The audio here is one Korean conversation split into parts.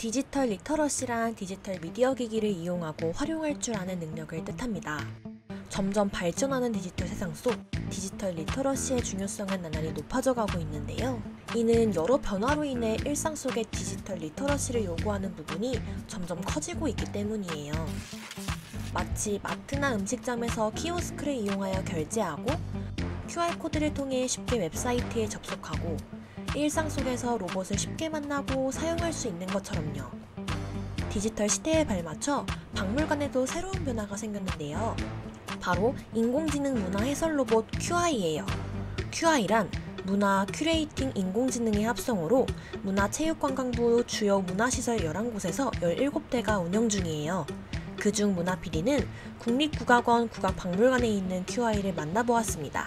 디지털 리터러시란 디지털 미디어 기기를 이용하고 활용할 줄 아는 능력을 뜻합니다. 점점 발전하는 디지털 세상 속 디지털 리터러시의 중요성은 나날이 높아져 가고 있는데요. 이는 여러 변화로 인해 일상 속의 디지털 리터러시를 요구하는 부분이 점점 커지고 있기 때문이에요. 마치 마트나 음식점에서 키오스크를 이용하여 결제하고 QR코드를 통해 쉽게 웹사이트에 접속하고 일상 속에서 로봇을 쉽게 만나고 사용할 수 있는 것처럼요. 디지털 시대에 발맞춰 박물관에도 새로운 변화가 생겼는데요. 바로 인공지능 문화 해설 로봇 QI예요. QI란 문화 큐레이팅 인공지능의 합성어로 문화체육관광부 주요 문화시설 11곳에서 17대가 운영 중이에요. 그중 문화PD는 국립국악원 국악박물관에 있는 QI를 만나보았습니다.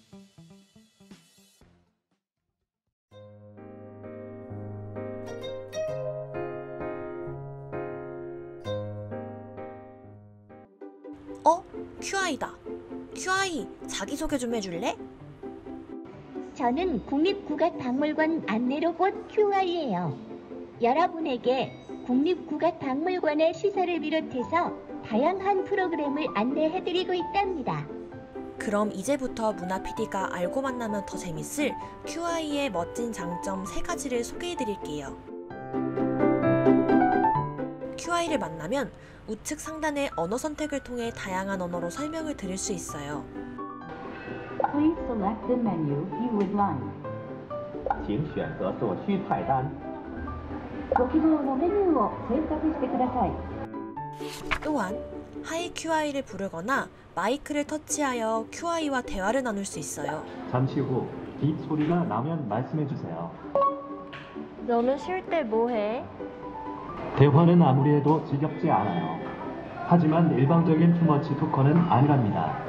QI다. QI, 자기소개 좀 해줄래? 저는 국립국악박물관 안내로봇 QI예요. 여러분에게 국립국악박물관의 시설을 비롯해서 다양한 프로그램을 안내해드리고 있답니다. 그럼 이제부터 문화PD가 알고 만나면 더 재밌을 QI의 멋진 장점 3가지를 소개해드릴게요. QI를 만나면 우측 상단의 언어 선택을 통해 다양한 언어로 설명을 들을 수 있어요. Please select the menu you would like. 请选择所需菜单。 ご希望のメニューを選択してください。 또한 하이 QI를 부르거나 마이크를 터치하여 QI와 대화를 나눌 수 있어요. 잠시 후 빅 소리가 나면 말씀해 주세요. 너는 쉴 때 뭐 해? 대화는 아무리 해도 지겹지 않아요. 하지만 일방적인 투머치 토커는 아니랍니다.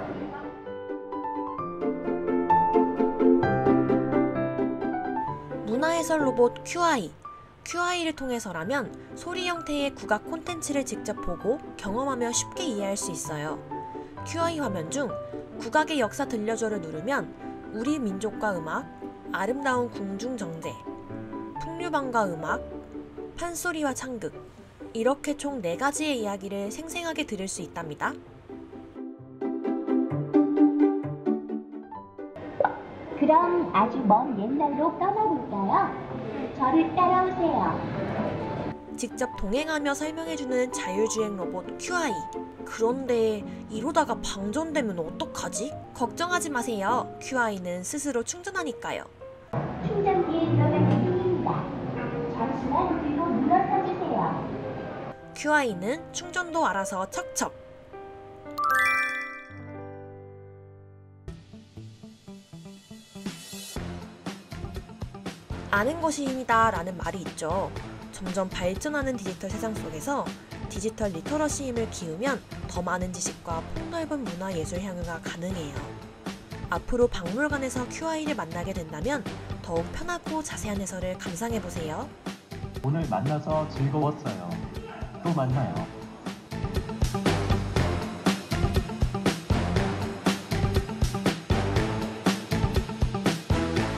문화해설 로봇 QI. QI를 통해서라면 소리 형태의 국악 콘텐츠를 직접 보고 경험하며 쉽게 이해할 수 있어요. QI 화면 중 국악의 역사 들려줘를 누르면 우리 민족과 음악, 아름다운 궁중정제, 풍류방과 음악, 판소리와 창극, 이렇게 총 4가지의 이야기를 생생하게 들을 수 있답니다. 그럼 아주 먼 옛날로 떠나볼까요? 저를 따라오세요. 직접 동행하며 설명해주는 자율주행 로봇 QI. 그런데 이러다가 방전되면 어떡하지? 걱정하지 마세요. QI는 스스로 충전하니까요. 충전기에 들어가는 중입니다. 잠시만 뒤로 물러서 주세요. QI는 충전도 알아서 척척. 아는 것이 힘이다 라는 말이 있죠. 점점 발전하는 디지털 세상 속에서 디지털 리터러시 힘을 기우면 더 많은 지식과 폭넓은 문화예술 향유가 가능해요. 앞으로 박물관에서 QI를 만나게 된다면 더욱 편하고 자세한 해설을 감상해보세요. 오늘 만나서 즐거웠어요. 또 만나요.